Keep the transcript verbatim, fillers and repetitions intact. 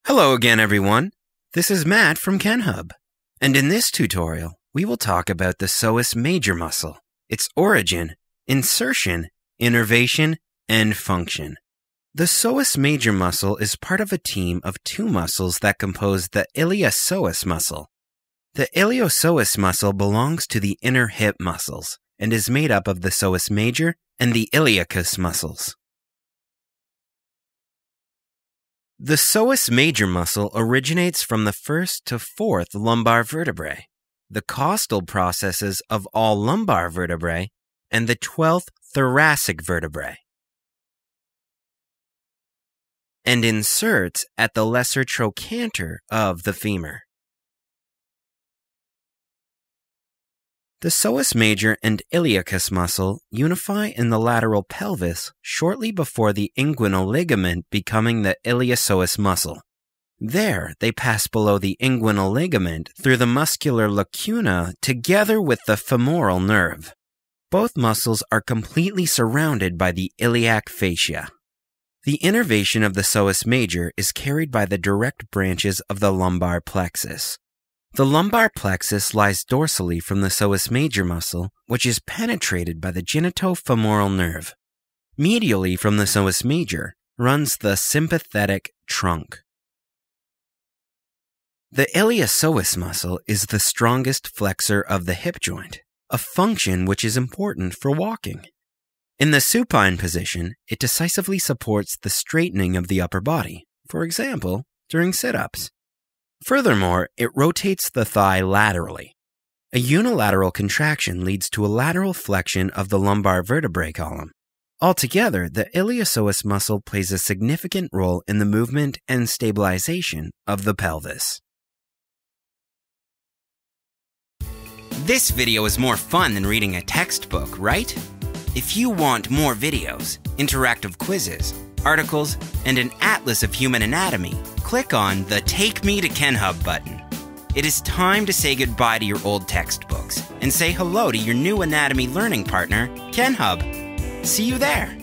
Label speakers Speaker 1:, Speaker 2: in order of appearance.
Speaker 1: Hello again, everyone. This is Matt from Kenhub, and in this tutorial, we will talk about the psoas major muscle, its origin, insertion, innervation, and function. The psoas major muscle is part of a team of two muscles that compose the iliopsoas muscle. The iliopsoas muscle belongs to the inner hip muscles and is made up of the psoas major and the iliacus muscles. The psoas major muscle originates from the first to fourth lumbar vertebrae, the costal processes of all lumbar vertebrae, and the twelfth thoracic vertebrae, and inserts at the lesser trochanter of the femur. The psoas major and iliacus muscle unify in the lateral pelvis shortly before the inguinal ligament becoming the iliopsoas muscle. There, they pass below the inguinal ligament through the muscular lacuna together with the femoral nerve. Both muscles are completely surrounded by the iliac fascia. The innervation of the psoas major is carried by the direct branches of the lumbar plexus. The lumbar plexus lies dorsally from the psoas major muscle, which is penetrated by the genitofemoral nerve. Medially from the psoas major runs the sympathetic trunk. The iliopsoas muscle is the strongest flexor of the hip joint, a function which is important for walking. In the supine position, it decisively supports the straightening of the upper body, for example, during sit-ups. Furthermore, it rotates the thigh laterally. A unilateral contraction leads to a lateral flexion of the lumbar vertebrae column. Altogether, the iliopsoas muscle plays a significant role in the movement and stabilization of the pelvis. This video is more fun than reading a textbook, right? If you want more videos, interactive quizzes, articles, and an atlas of human anatomy, click on the Take Me to Kenhub button. It is time to say goodbye to your old textbooks and say hello to your new anatomy learning partner, Kenhub. See you there!